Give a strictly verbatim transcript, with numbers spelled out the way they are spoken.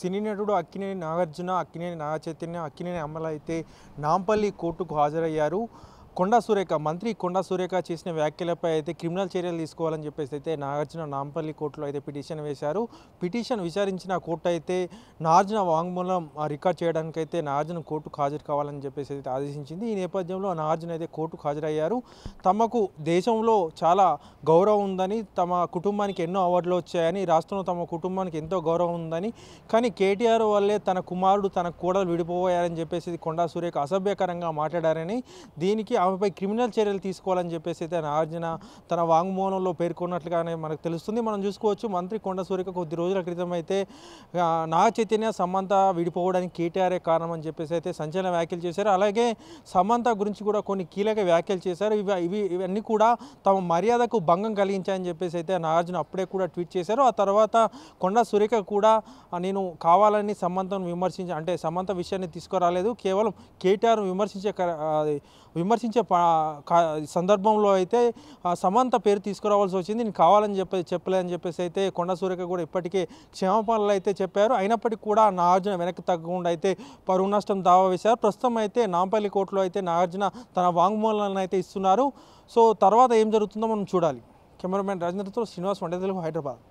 సినీ నటుడు అక్కినేని నాగార్జున, అక్కినేని నాగచైతన్య, అక్కినేని అమల అయితే నాంపల్లి కోర్టుకు హాజరయ్యారు. కొండా సురేఖ మంత్రి కొండా సురేఖ చేసిన వ్యాఖ్యలపై అయితే క్రిమినల్ చర్యలు తీసుకోవాలని చెప్పేసి అయితే నాగార్జున నాంపల్లి కోర్టులో అయితే పిటిషన్ వేశారు. పిటిషన్ విచారించిన కోర్టు అయితే నాగార్జున వాంగ్మూలం రికార్డ్ చేయడానికి అయితే నాగార్జున కోర్టుకు హాజరు కావాలని చెప్పేసి అయితే ఆదేశించింది. ఈ నేపథ్యంలో నాగార్జున అయితే కోర్టుకు హాజరయ్యారు. తమకు దేశంలో చాలా గౌరవం ఉందని, తమ కుటుంబానికి ఎన్నో అవార్డులు వచ్చాయని, రాష్ట్రంలో తమ కుటుంబానికి ఎంతో గౌరవం ఉందని, కానీ కేటీఆర్ వల్లే తన కుమారుడు తన కోడలు విడిపోయారని చెప్పేసి కొండా సురేఖ అసభ్యకరంగా మాట్లాడారని, దీనికి ఆమెపై క్రిమినల్ చర్యలు తీసుకోవాలని చెప్పేసి అయితే నాగార్జున తన వాంగ్మూలంలో పేర్కొన్నట్లుగానే మనకు తెలుస్తుంది. మనం చూసుకోవచ్చు, మంత్రి కొండా సురేఖ కొద్ది రోజుల క్రితం అయితే నాగ చైతన్య సమంత విడిపోవడానికి కేటీఆర్ఏ కారణం అని చెప్పేసి అయితే సంచలన వ్యాఖ్యలు చేశారు. అలాగే సమంత గురించి కూడా కొన్ని కీలక వ్యాఖ్యలు చేశారు. ఇవి ఇవి ఇవన్నీ కూడా తమ మర్యాదకు భంగం కలిగించాయని చెప్పేసి అయితే నాగార్జున అప్పుడే కూడా ట్వీట్ చేశారు. ఆ తర్వాత కొండా సురేఖ కూడా నేను కావాలని సమంతను విమర్శించి అంటే సమంత విషయాన్ని తీసుకురాలేదు, కేవలం కేటీఆర్ విమర్శించే విమర్శించే సందర్భంలో అయితే సమంత పేరు తీసుకురావాల్సి వచ్చింది, నేను కావాలని చెప్పి చెప్పలేదని చెప్పేసి అయితే కొండా సురేఖ కూడా ఇప్పటికే క్షమాపణలు అయితే చెప్పారు. అయినప్పటికీ కూడా నాగార్జున వెనక్కి తగ్గకుండా అయితే పరువు నష్టం దావా వేశారు. ప్రస్తుతం అయితే నాంపల్లి కోర్టులో అయితే నాగార్జున తన వాంగ్మూలాలను అయితే ఇస్తున్నారు. సో తర్వాత ఏం జరుగుతుందో మనం చూడాలి. కెమెరామెన్ రాజేంద్రతో శ్రీనివాస్ వండే తెలుగు, హైదరాబాద్.